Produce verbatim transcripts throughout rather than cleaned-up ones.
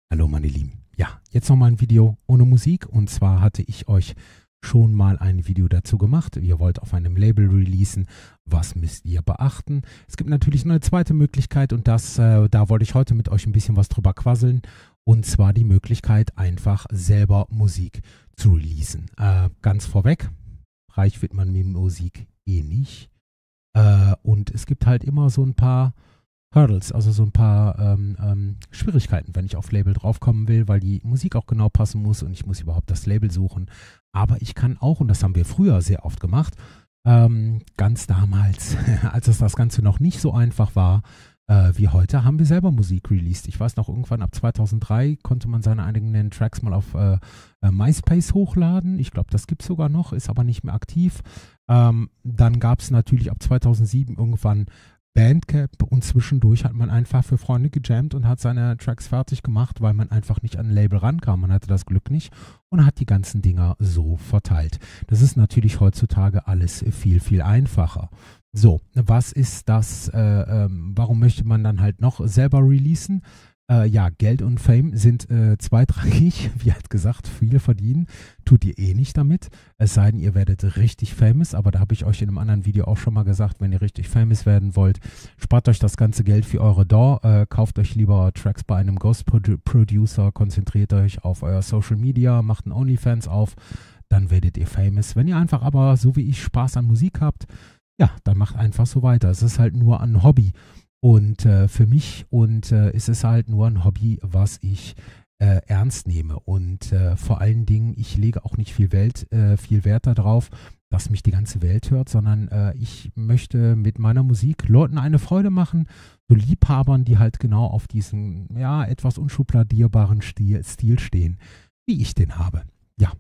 Hallo meine Lieben. Ja, jetzt nochmal ein Video ohne Musik, und zwar hatte ich euch schon mal ein Video dazu gemacht. Ihr wollt auf einem Label releasen, was müsst ihr beachten? Es gibt natürlich noch eine zweite Möglichkeit, und das, äh, da wollte ich heute mit euch ein bisschen was drüber quasseln, und zwar die Möglichkeit, einfach selber Musik zu releasen. Äh, ganz vorweg, reich wird man mit Musik eh nicht, äh, und es gibt halt immer so ein paar Hurdles, also so ein paar ähm, ähm, Schwierigkeiten, wenn ich auf Label draufkommen will, weil die Musik auch genau passen muss und ich muss überhaupt das Label suchen. Aber ich kann auch, und das haben wir früher sehr oft gemacht, ähm, ganz damals, als es das Ganze noch nicht so einfach war äh, wie heute, haben wir selber Musik released. Ich weiß noch, irgendwann ab zweitausenddrei konnte man seine eigenen Tracks mal auf äh, äh, MySpace hochladen. Ich glaube, das gibt es sogar noch, ist aber nicht mehr aktiv. Ähm, dann gab es natürlich ab zweitausendsieben irgendwann Bandcamp, und zwischendurch hat man einfach für Freunde gejammt und hat seine Tracks fertig gemacht, weil man einfach nicht an ein Label rankam. Man hatte das Glück nicht und hat die ganzen Dinger so verteilt. Das ist natürlich heutzutage alles viel, viel einfacher. So, was ist das, äh, ähm, warum möchte man dann halt noch selber releasen? Äh, ja, Geld und Fame sind äh, zweitrangig, wie halt gesagt, viel verdienen tut ihr eh nicht damit, es sei denn, ihr werdet richtig famous, aber da habe ich euch in einem anderen Video auch schon mal gesagt, wenn ihr richtig famous werden wollt, spart euch das ganze Geld für eure D A W, äh, kauft euch lieber Tracks bei einem Ghost Produ Producer, konzentriert euch auf euer Social Media, macht einen OnlyFans auf, dann werdet ihr famous. Wenn ihr einfach aber, so wie ich, Spaß an Musik habt, ja, dann macht einfach so weiter. Es ist halt nur ein Hobby. Und äh, für mich und äh, ist es halt nur ein Hobby, was ich äh, ernst nehme. Und äh, vor allen Dingen, ich lege auch nicht viel, Welt, äh, viel Wert darauf, dass mich die ganze Welt hört, sondern äh, ich möchte mit meiner Musik Leuten eine Freude machen, so Liebhabern, die halt genau auf diesen, ja, etwas unschubladierbaren Stil, Stil stehen, wie ich den habe. Ja.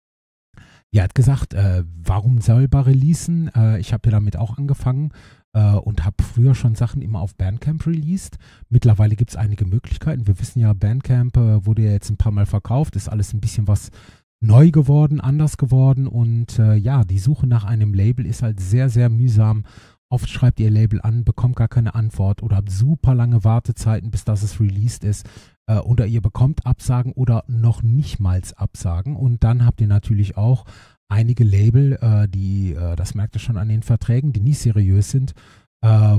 Er hat gesagt, äh, warum selber releasen? Äh, ich habe ja damit auch angefangen äh, und habe früher schon Sachen immer auf Bandcamp released. Mittlerweile gibt es einige Möglichkeiten. Wir wissen ja, Bandcamp äh, wurde ja jetzt ein paar Mal verkauft, ist alles ein bisschen was neu geworden, anders geworden, und äh, ja, die Suche nach einem Label ist halt sehr, sehr mühsam. Oft schreibt ihr Label an, bekommt gar keine Antwort oder habt super lange Wartezeiten, bis das es released ist. Äh, oder ihr bekommt Absagen oder noch nicht mal Absagen. Und dann habt ihr natürlich auch einige Label, äh, die, äh, das merkt ihr schon an den Verträgen, die nicht seriös sind, äh,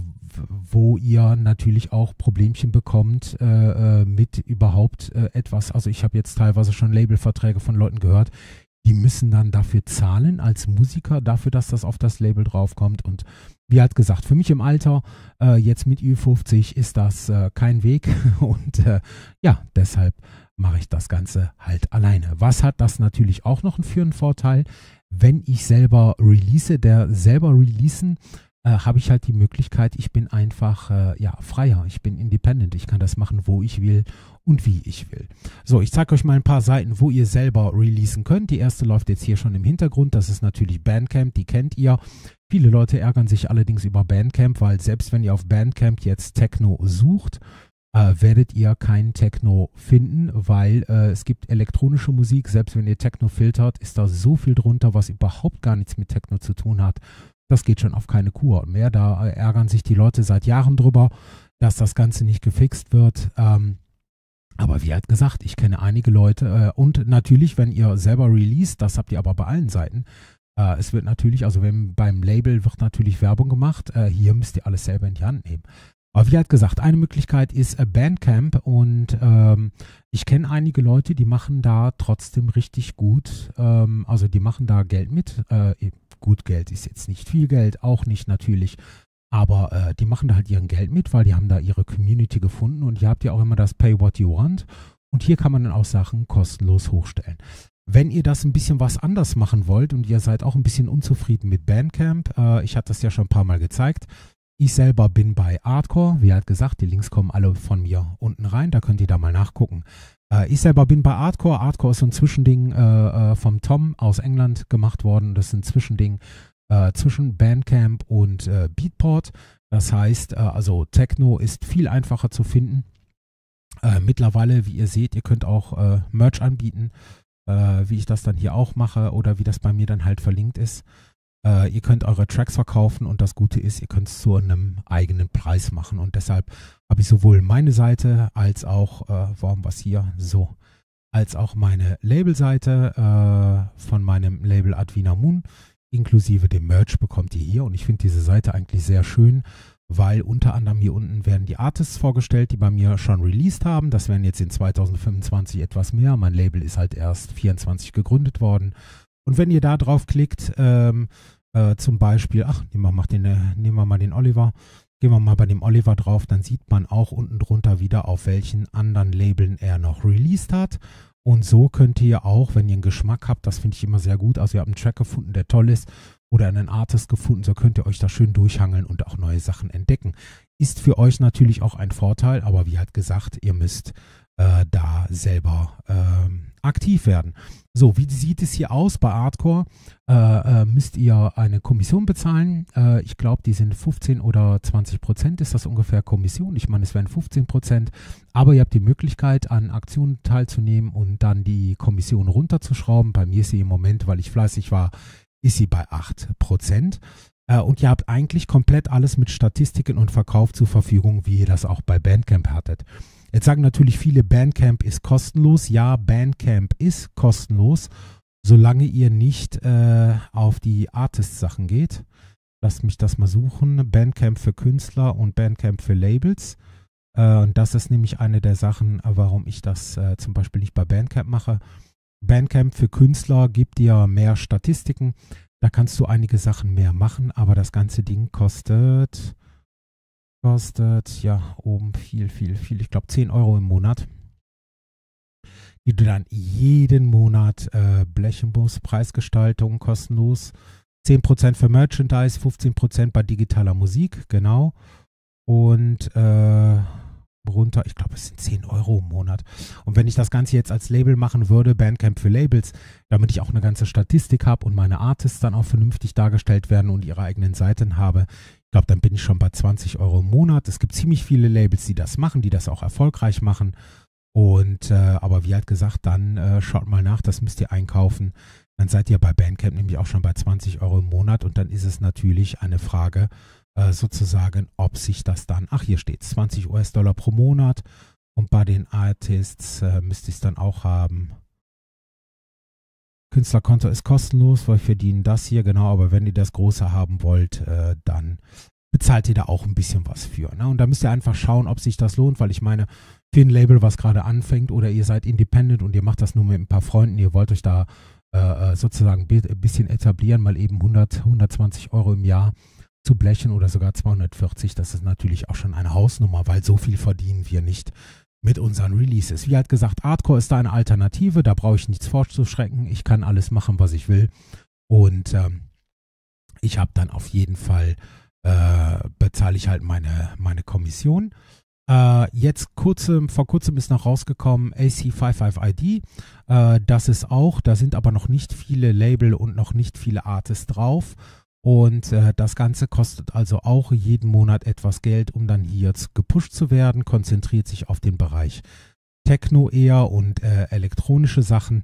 wo ihr natürlich auch Problemchen bekommt äh, äh, mit überhaupt äh, etwas. Also ich habe jetzt teilweise schon Labelverträge von Leuten gehört, die müssen dann dafür zahlen als Musiker, dafür, dass das auf das Label draufkommt. Und wie halt gesagt, für mich im Alter, äh, jetzt mit Ü fünfzig, ist das äh, kein Weg. Und äh, ja, deshalb mache ich das Ganze halt alleine. Was hat das natürlich auch noch für einen Vorteil? Wenn ich selber release, der selber releasen, äh, habe ich halt die Möglichkeit, ich bin einfach äh, ja, freier, ich bin independent, ich kann das machen, wo ich will und wie ich will. So, ich zeige euch mal ein paar Seiten, wo ihr selber releasen könnt. Die erste läuft jetzt hier schon im Hintergrund, das ist natürlich Bandcamp, die kennt ihr. Viele Leute ärgern sich allerdings über Bandcamp, weil selbst wenn ihr auf Bandcamp jetzt Techno sucht, äh, werdet ihr kein Techno finden, weil äh, es gibt elektronische Musik, selbst wenn ihr Techno filtert, ist da so viel drunter, was überhaupt gar nichts mit Techno zu tun hat. Das geht schon auf keine Kur mehr. Da ärgern sich die Leute seit Jahren drüber, dass das Ganze nicht gefixt wird. Ähm, aber wie halt gesagt, ich kenne einige Leute äh, und natürlich, wenn ihr selber released, das habt ihr aber bei allen Seiten, äh, es wird natürlich, also wenn beim Label wird natürlich Werbung gemacht, äh, hier müsst ihr alles selber in die Hand nehmen. Aber wie halt gesagt, eine Möglichkeit ist äh, Bandcamp, und ähm, ich kenne einige Leute, die machen da trotzdem richtig gut, ähm, also die machen da Geld mit, äh, gut, Geld ist jetzt nicht viel Geld, auch nicht natürlich, aber äh, die machen da halt ihren Geld mit, weil die haben da ihre Community gefunden, und ihr habt ja auch immer das Pay What You Want, und hier kann man dann auch Sachen kostenlos hochstellen. Wenn ihr das ein bisschen was anders machen wollt und ihr seid auch ein bisschen unzufrieden mit Bandcamp, äh, ich hatte das ja schon ein paar Mal gezeigt, ich selber bin bei Artcore, wie halt gesagt, die Links kommen alle von mir unten rein, da könnt ihr da mal nachgucken. Äh, ich selber bin bei Artcore, Artcore ist so ein Zwischending äh, vom Tom aus England gemacht worden, das ist ein Zwischending äh, zwischen Bandcamp und äh, Beatport, das heißt, äh, also Techno ist viel einfacher zu finden. Äh, mittlerweile, wie ihr seht, ihr könnt auch äh, Merch anbieten, äh, wie ich das dann hier auch mache oder wie das bei mir dann halt verlinkt ist. Äh, ihr könnt eure Tracks verkaufen und das Gute ist, ihr könnt es zu einem eigenen Preis machen. Und deshalb habe ich sowohl meine Seite als auch, äh, warum was hier, so, als auch meine Labelseite äh, von meinem Label Advina Moon, inklusive dem Merch bekommt ihr hier. Und ich finde diese Seite eigentlich sehr schön, weil unter anderem hier unten werden die Artists vorgestellt, die bei mir schon released haben. Das werden jetzt in zweitausendfünfundzwanzig etwas mehr. Mein Label ist halt erst vierundzwanzig gegründet worden. Und wenn ihr da drauf klickt, ähm, äh, zum Beispiel, ach, nehmen wir, mal den, äh, nehmen wir mal den Oliver, gehen wir mal bei dem Oliver drauf, dann sieht man auch unten drunter wieder, auf welchen anderen Labeln er noch released hat. Und so könnt ihr auch, wenn ihr einen Geschmack habt, das finde ich immer sehr gut, also ihr habt einen Track gefunden, der toll ist, oder einen Artist gefunden, so könnt ihr euch da schön durchhangeln und auch neue Sachen entdecken. Ist für euch natürlich auch ein Vorteil, aber wie halt gesagt, ihr müsst äh, da selber ähm, aktiv werden. So, wie sieht es hier aus bei Artcore? Äh, äh, müsst ihr eine Kommission bezahlen. Äh, ich glaube, die sind fünfzehn oder zwanzig Prozent ist das ungefähr Kommission. Ich meine, es wären fünfzehn Prozent, aber ihr habt die Möglichkeit, an Aktionen teilzunehmen und dann die Kommission runterzuschrauben. Bei mir ist sie im Moment, weil ich fleißig war, ist sie bei acht Prozent. Äh, und ihr habt eigentlich komplett alles mit Statistiken und Verkauf zur Verfügung, wie ihr das auch bei Bandcamp hattet. Jetzt sagen natürlich viele, Bandcamp ist kostenlos. Ja, Bandcamp ist kostenlos, solange ihr nicht äh, auf die Artist-Sachen geht. Lasst mich das mal suchen. Bandcamp für Künstler und Bandcamp für Labels. Äh, und das ist nämlich eine der Sachen, warum ich das äh, zum Beispiel nicht bei Bandcamp mache. Bandcamp für Künstler gibt dir mehr Statistiken. Da kannst du einige Sachen mehr machen, aber das ganze Ding kostet... kostet, ja, oben viel, viel, viel, ich glaube zehn Euro im Monat, die du dann jeden Monat äh, blechen musst, Preisgestaltung kostenlos, zehn Prozent für Merchandise, fünfzehn Prozent bei digitaler Musik, genau, und äh, runter, ich glaube es sind zehn Euro im Monat. Und wenn ich das Ganze jetzt als Label machen würde, Bandcamp für Labels, damit ich auch eine ganze Statistik habe und meine Artists dann auch vernünftig dargestellt werden und ihre eigenen Seiten habe, ich glaube, dann bin ich schon bei zwanzig Euro im Monat. Es gibt ziemlich viele Labels, die das machen, die das auch erfolgreich machen. Und, äh, aber wie halt gesagt, dann äh, schaut mal nach, das müsst ihr einkaufen. Dann seid ihr bei Bandcamp nämlich auch schon bei zwanzig Euro im Monat. Und dann ist es natürlich eine Frage, äh, sozusagen, ob sich das dann, ach hier steht zwanzig US-Dollar pro Monat. Und bei den Artists äh, müsst ihr es dann auch haben. Künstlerkonto ist kostenlos, weil wir verdienen das hier, genau, aber wenn ihr das Große haben wollt, äh, dann bezahlt ihr da auch ein bisschen was für. Ne? Und da müsst ihr einfach schauen, ob sich das lohnt, weil ich meine, für ein Label, was gerade anfängt oder ihr seid independent und ihr macht das nur mit ein paar Freunden, ihr wollt euch da äh, sozusagen ein bisschen etablieren, mal eben hundert, hundertzwanzig Euro im Jahr zu blechen oder sogar zweihundertvierzig, das ist natürlich auch schon eine Hausnummer, weil so viel verdienen wir nicht mit unseren Releases. Wie halt gesagt, Artcore ist da eine Alternative, da brauche ich nichts vorzuschrecken, ich kann alles machen, was ich will und ähm, ich habe dann auf jeden Fall, äh, bezahle ich halt meine, meine Kommission. Äh, jetzt kurzem, vor kurzem ist noch rausgekommen A C fünfundfünfzig I D, äh, das ist auch, da sind aber noch nicht viele Label und noch nicht viele Artists drauf. Und äh, das Ganze kostet also auch jeden Monat etwas Geld, um dann hier gepusht zu werden, konzentriert sich auf den Bereich Techno eher und äh, elektronische Sachen.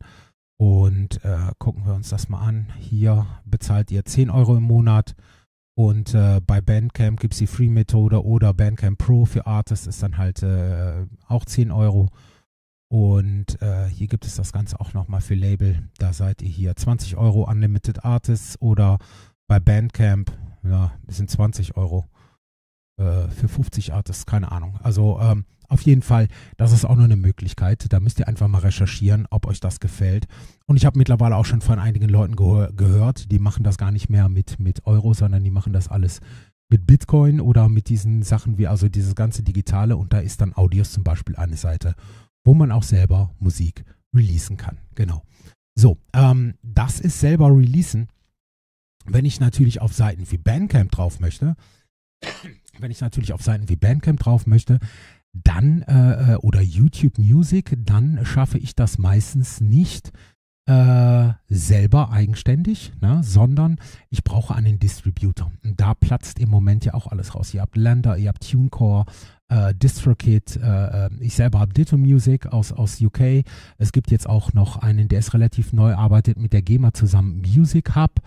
Und äh, gucken wir uns das mal an. Hier bezahlt ihr zehn Euro im Monat und äh, bei Bandcamp gibt es die Free-Methode oder Bandcamp Pro für Artists ist dann halt äh, auch zehn Euro. Und äh, hier gibt es das Ganze auch nochmal für Label. Da seid ihr hier zwanzig Euro Unlimited Artists oder bei Bandcamp, ja, das sind zwanzig Euro äh, für fünfzig Artists, keine Ahnung. Also ähm, auf jeden Fall, das ist auch nur eine Möglichkeit. Da müsst ihr einfach mal recherchieren, ob euch das gefällt. Und ich habe mittlerweile auch schon von einigen Leuten gehör gehört, die machen das gar nicht mehr mit, mit Euro, sondern die machen das alles mit Bitcoin oder mit diesen Sachen wie also dieses ganze Digitale. Und da ist dann Audios zum Beispiel eine Seite, wo man auch selber Musik releasen kann. Genau. So, ähm, das ist selber releasen. Wenn ich natürlich auf Seiten wie Bandcamp drauf möchte, wenn ich natürlich auf Seiten wie Bandcamp drauf möchte, dann äh, oder YouTube Music, dann schaffe ich das meistens nicht äh, selber eigenständig, ne, sondern ich brauche einen Distributor. Und da platzt im Moment ja auch alles raus. Ihr habt Lender, ihr habt TuneCore, äh, DistroKid, äh, ich selber habe Ditto Music aus, aus U K. Es gibt jetzt auch noch einen, der ist relativ neu, arbeitet mit der GEMA zusammen, Music Hub.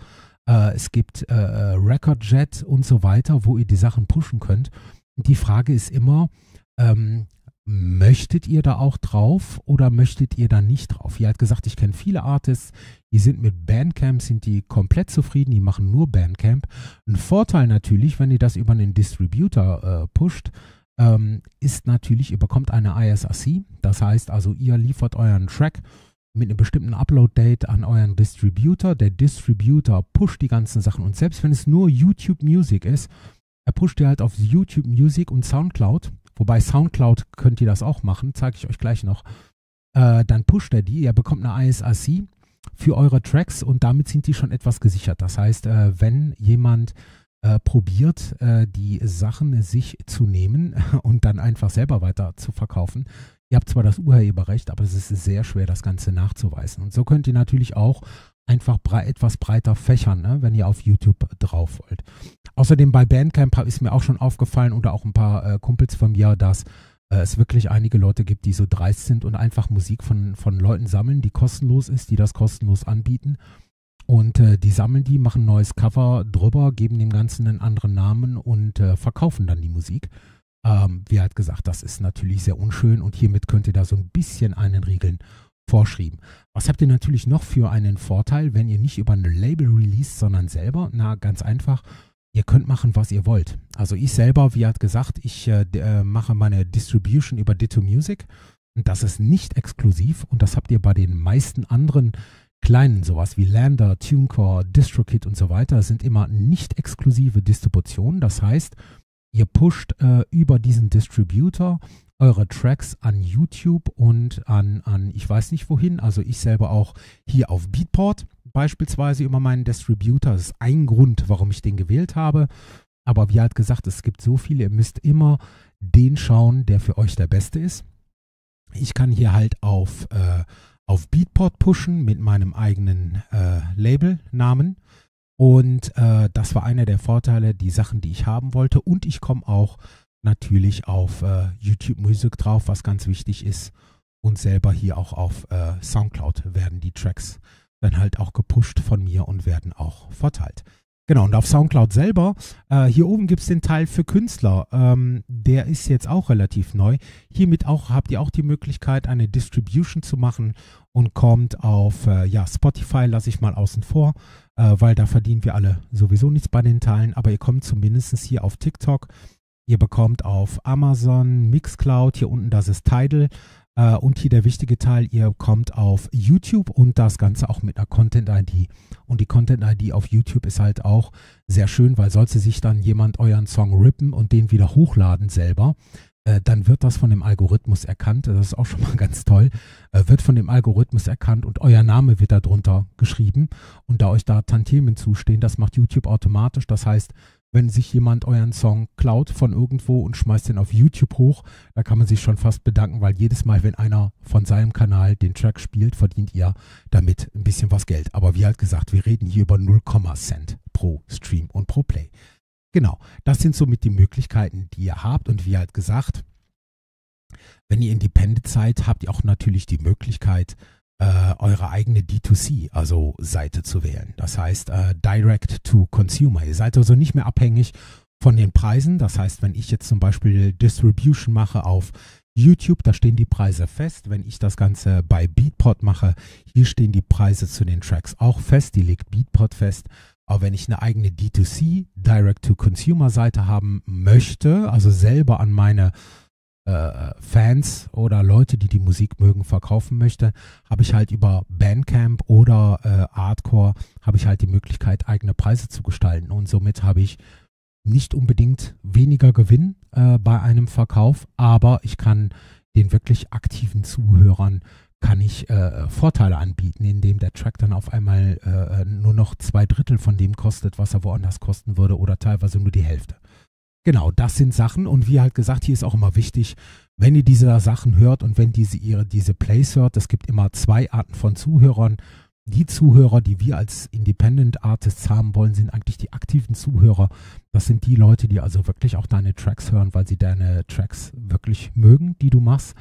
Äh, es gibt äh, Recordjet und so weiter, wo ihr die Sachen pushen könnt. Und die Frage ist immer, ähm, möchtet ihr da auch drauf oder möchtet ihr da nicht drauf? Ihr habt gesagt, ich kenne viele Artists, die sind mit Bandcamp, sind die komplett zufrieden, die machen nur Bandcamp. Ein Vorteil natürlich, wenn ihr das über einen Distributor äh, pusht, ähm, ist natürlich, ihr bekommt eine I S R C. Das heißt also, ihr liefert euren Track mit einem bestimmten Upload-Date an euren Distributor. Der Distributor pusht die ganzen Sachen und selbst wenn es nur YouTube Music ist, er pusht ihr halt auf YouTube Music und Soundcloud. Wobei Soundcloud könnt ihr das auch machen, zeige ich euch gleich noch. Äh, dann pusht er die, ihr bekommt eine I S R C für eure Tracks und damit sind die schon etwas gesichert. Das heißt, äh, wenn jemand äh, probiert, äh, die Sachen sich zu nehmen und dann einfach selber weiter zu verkaufen, ihr habt zwar das Urheberrecht, aber es ist sehr schwer, das Ganze nachzuweisen. Und so könnt ihr natürlich auch einfach bre- etwas breiter fächern, ne, wenn ihr auf YouTube drauf wollt. Außerdem bei Bandcamp ist mir auch schon aufgefallen oder auch ein paar äh, Kumpels von mir, dass äh, es wirklich einige Leute gibt, die so dreist sind und einfach Musik von, von Leuten sammeln, die kostenlos ist, die das kostenlos anbieten. Und äh, die sammeln die, machen ein neues Cover drüber, geben dem Ganzen einen anderen Namen und äh, verkaufen dann die Musik. Ähm, wie halt gesagt, das ist natürlich sehr unschön und hiermit könnt ihr da so ein bisschen einen Regeln vorschreiben. Was habt ihr natürlich noch für einen Vorteil, wenn ihr nicht über ein Label released, sondern selber? Na, ganz einfach, ihr könnt machen, was ihr wollt. Also ich selber, wie halt gesagt, ich äh, äh, mache meine Distribution über Ditto Music und das ist nicht exklusiv und das habt ihr bei den meisten anderen kleinen, sowas wie Lander, TuneCore, DistroKid und so weiter, sind immer nicht exklusive Distributionen. Das heißt, ihr pusht äh, über diesen Distributor eure Tracks an YouTube und an, an, ich weiß nicht wohin, also ich selber auch hier auf Beatport beispielsweise über meinen Distributor. Das ist ein Grund, warum ich den gewählt habe. Aber wie halt gesagt, es gibt so viele, ihr müsst immer den schauen, der für euch der beste ist. Ich kann hier halt auf, äh, auf Beatport pushen mit meinem eigenen äh, Labelnamen. Und äh, das war einer der Vorteile, die Sachen, die ich haben wollte. Und ich komme auch natürlich auf äh, YouTube Music drauf, was ganz wichtig ist. Und selber hier auch auf äh, Soundcloud werden die Tracks dann halt auch gepusht von mir und werden auch verteilt. Genau, und auf Soundcloud selber, äh, hier oben gibt es den Teil für Künstler. Ähm, der ist jetzt auch relativ neu. Hiermit auch habt ihr auch die Möglichkeit, eine Distribution zu machen und kommt auf äh, ja, Spotify, lasse ich mal außen vor, äh, weil da verdienen wir alle sowieso nichts bei den Teilen, aber ihr kommt zumindest hier auf TikTok. Ihr bekommt auf Amazon, Mixcloud, hier unten das ist Tidal. Uh, und hier der wichtige Teil, ihr kommt auf YouTube und das Ganze auch mit einer Content-I D. Und die Content-I D auf YouTube ist halt auch sehr schön, weil sollte sich dann jemand euren Song rippen und den wieder hochladen selber, äh, dann wird das von dem Algorithmus erkannt. Das ist auch schon mal ganz toll. Äh, wird von dem Algorithmus erkannt und euer Name wird da drunter geschrieben. Und da euch da Tantiemen zustehen, das macht YouTube automatisch. Das heißt, wenn sich jemand euren Song klaut von irgendwo und schmeißt den auf YouTube hoch, da kann man sich schon fast bedanken, weil jedes Mal, wenn einer von seinem Kanal den Track spielt, verdient ihr damit ein bisschen was Geld. Aber wie halt gesagt, wir reden hier über null Komma Cent pro Stream und pro Play. Genau, das sind somit die Möglichkeiten, die ihr habt. Und wie halt gesagt, wenn ihr independent seid, habt ihr auch natürlich die Möglichkeit, Uh, eure eigene D zwei C, also Seite zu wählen. Das heißt uh, Direct to Consumer. Ihr seid also nicht mehr abhängig von den Preisen. Das heißt, wenn ich jetzt zum Beispiel Distribution mache auf YouTube, da stehen die Preise fest. Wenn ich das Ganze bei Beatport mache, hier stehen die Preise zu den Tracks auch fest. Die legt Beatport fest. Aber wenn ich eine eigene D zwei C, Direct to Consumer Seite haben möchte, also selber an meine Fans oder Leute, die die Musik mögen, verkaufen möchte, habe ich halt über Bandcamp oder äh, Artcore habe ich halt die Möglichkeit, eigene Preise zu gestalten und somit habe ich nicht unbedingt weniger Gewinn äh, bei einem Verkauf, aber ich kann den wirklich aktiven Zuhörern kann ich äh, Vorteile anbieten, indem der Track dann auf einmal äh, nur noch zwei Drittel von dem kostet, was er woanders kosten würde oder teilweise nur die Hälfte. Genau, das sind Sachen und wie halt gesagt, hier ist auch immer wichtig, wenn ihr diese Sachen hört und wenn diese ihre diese Plays hört, es gibt immer zwei Arten von Zuhörern. Die Zuhörer, die wir als Independent Artists haben wollen, sind eigentlich die aktiven Zuhörer. Das sind die Leute, die also wirklich auch deine Tracks hören, weil sie deine Tracks wirklich mögen, die du machst.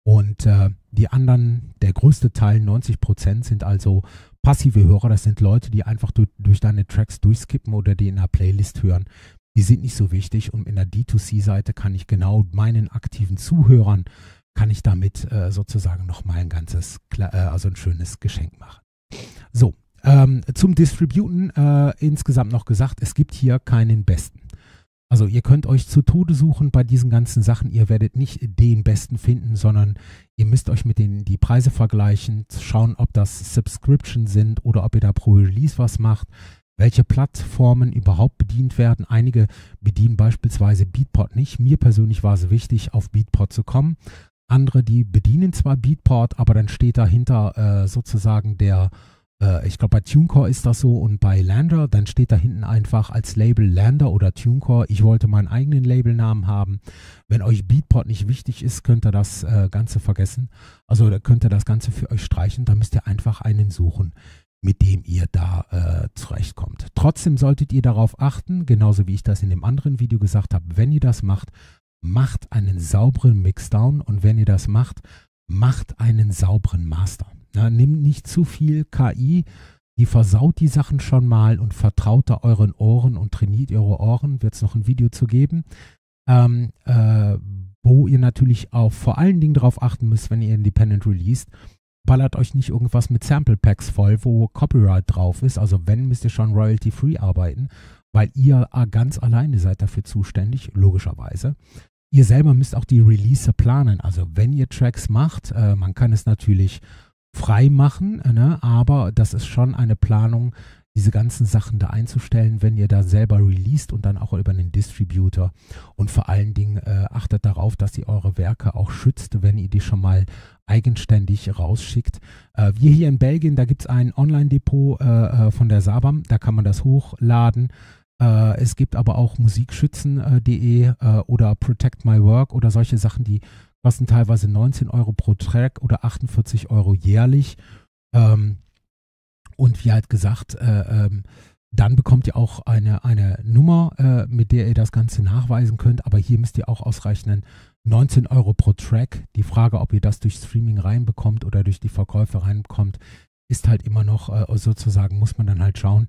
Und äh, die anderen, der größte Teil, neunzig Prozent, sind also passive Hörer. Das sind Leute, die einfach durch, durch deine Tracks durchskippen oder die in einer Playlist hören. Die sind nicht so wichtig. Und in der D zwei C-Seite kann ich genau meinen aktiven Zuhörern, kann ich damit äh, sozusagen nochmal ein ganzes, äh, also ein schönes Geschenk machen. So, ähm, zum Distributen äh, insgesamt noch gesagt, es gibt hier keinen Besten. Also ihr könnt euch zu Tode suchen bei diesen ganzen Sachen. Ihr werdet nicht den Besten finden, sondern ihr müsst euch mit denen die Preise vergleichen, schauen, ob das Subscription sind oder ob ihr da pro Release was macht, welche Plattformen überhaupt bedient werden. Einige bedienen beispielsweise Beatport nicht. Mir persönlich war es wichtig, auf Beatport zu kommen. Andere, die bedienen zwar Beatport, aber dann steht dahinter äh, sozusagen der ich glaube, bei TuneCore ist das so und bei Lander, dann steht da hinten einfach als Label Lander oder TuneCore. Ich wollte meinen eigenen Labelnamen haben. Wenn euch Beatport nicht wichtig ist, könnt ihr das äh, Ganze vergessen. Also da könnt ihr das Ganze für euch streichen. Da müsst ihr einfach einen suchen, mit dem ihr da äh, zurechtkommt. Trotzdem solltet ihr darauf achten, genauso wie ich das in dem anderen Video gesagt habe, wenn ihr das macht, macht einen sauberen Mixdown und wenn ihr das macht, macht einen sauberen Master. Na, nehmt nicht zu viel K I, die versaut die Sachen schon mal und vertraut da euren Ohren und trainiert eure Ohren. Wird es noch ein Video zu geben, ähm, äh, wo ihr natürlich auch vor allen Dingen darauf achten müsst, wenn ihr Independent released, ballert euch nicht irgendwas mit Sample Packs voll, wo Copyright drauf ist. Also wenn, müsst ihr schon royalty-free arbeiten, weil ihr ganz alleine seid dafür zuständig, logischerweise. Ihr selber müsst auch die Release planen. Also wenn ihr Tracks macht, äh, man kann es natürlich frei machen, ne? Aber das ist schon eine Planung, diese ganzen Sachen da einzustellen, wenn ihr da selber released und dann auch über einen Distributor. Und vor allen Dingen äh, achtet darauf, dass ihr eure Werke auch schützt, wenn ihr die schon mal eigenständig rausschickt. Äh, wir hier in Belgien, da gibt es ein Online-Depot äh, von der Sabam, da kann man das hochladen. Äh, es gibt aber auch musikschützen punkt de äh, oder Protect My Work oder solche Sachen, die kosten teilweise neunzehn Euro pro Track oder achtundvierzig Euro jährlich. Ähm, und wie halt gesagt, äh, ähm, dann bekommt ihr auch eine, eine Nummer, äh, mit der ihr das Ganze nachweisen könnt. Aber hier müsst ihr auch ausrechnen, neunzehn Euro pro Track. Die Frage, ob ihr das durch Streaming reinbekommt oder durch die Verkäufe reinbekommt, ist halt immer noch äh, sozusagen, muss man dann halt schauen.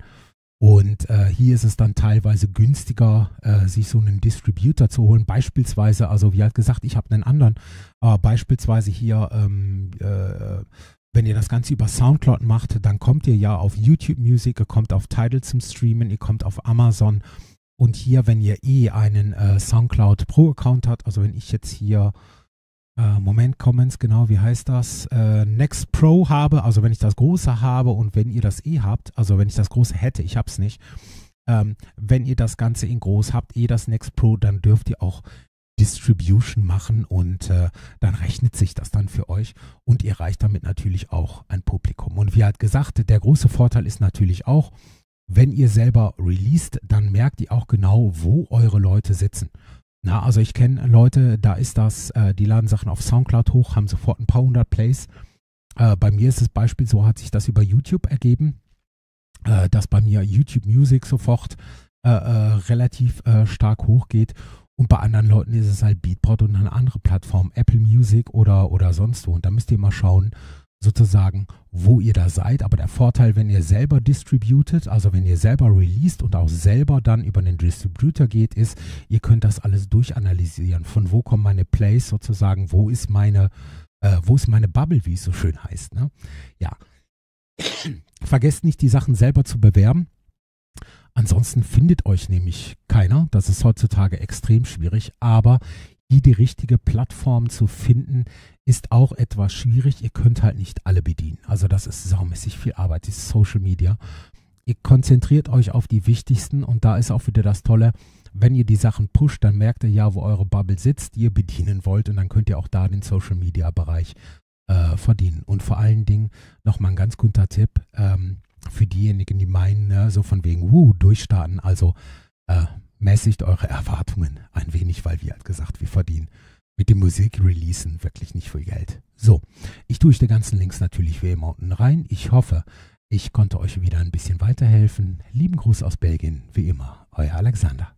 Und äh, hier ist es dann teilweise günstiger, äh, sich so einen Distributor zu holen. Beispielsweise, also wie halt gesagt, ich habe einen anderen, aber beispielsweise hier, ähm, äh, wenn ihr das Ganze über Soundcloud macht, dann kommt ihr ja auf YouTube Music, ihr kommt auf Tidal zum Streamen, ihr kommt auf Amazon. Und hier, wenn ihr eh einen äh, Soundcloud Pro-Account habt, also wenn ich jetzt hier Äh, Moment, Comments, genau, wie heißt das? Äh, Next Pro habe, also wenn ich das große habe und wenn ihr das eh habt, also wenn ich das große hätte, ich habe es nicht, ähm, wenn ihr das Ganze in groß habt, eh das Next Pro, dann dürft ihr auch Distribution machen und äh, dann rechnet sich das dann für euch und ihr erreicht damit natürlich auch ein Publikum. Und wie halt gesagt, der große Vorteil ist natürlich auch, wenn ihr selber released, dann merkt ihr auch genau, wo eure Leute sitzen. Na, also ich kenne Leute, da ist das, äh, die laden Sachen auf Soundcloud hoch, haben sofort ein paar hundert Plays. Äh, bei mir ist das Beispiel, so hat sich das über YouTube ergeben, äh, dass bei mir YouTube Music sofort äh, äh, relativ äh, stark hochgeht. Und bei anderen Leuten ist es halt Beatport und eine andere Plattform, Apple Music oder, oder sonst wo. Und da müsst ihr mal schauen, sozusagen, wo ihr da seid. Aber der Vorteil, wenn ihr selber distributet, also wenn ihr selber released und auch selber dann über einen Distributor geht, ist, ihr könnt das alles durchanalysieren. Von wo kommen meine Plays sozusagen, wo ist meine, äh, wo ist meine Bubble, wie es so schön heißt. Ne? Ja. Vergesst nicht, die Sachen selber zu bewerben. Ansonsten findet euch nämlich keiner. Das ist heutzutage extrem schwierig, aber hier die richtige Plattform zu finden, ist auch etwas schwierig. Ihr könnt halt nicht alle bedienen. Also das ist saumäßig viel Arbeit, dieses Social Media. Ihr konzentriert euch auf die wichtigsten und da ist auch wieder das Tolle, wenn ihr die Sachen pusht, dann merkt ihr ja, wo eure Bubble sitzt, die ihr bedienen wollt und dann könnt ihr auch da den Social Media Bereich äh, verdienen. Und vor allen Dingen nochmal ein ganz guter Tipp ähm, für diejenigen, die meinen, ne, so von wegen, wuh, durchstarten, also äh, mäßigt eure Erwartungen ein wenig, weil wie halt gesagt, wir verdienen mit dem Musik-Releasen wirklich nicht viel Geld. So, ich tue euch die ganzen Links natürlich wie immer unten rein. Ich hoffe, ich konnte euch wieder ein bisschen weiterhelfen. Lieben Gruß aus Belgien, wie immer, euer Alexander.